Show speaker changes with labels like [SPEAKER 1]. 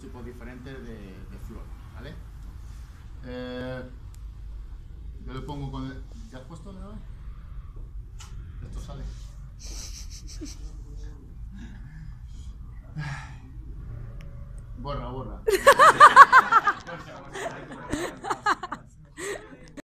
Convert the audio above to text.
[SPEAKER 1] tipos diferentes de flor, ¿vale? Yo le pongo con el... ¿Ya has puesto de nuevo? Esto sale. Borra.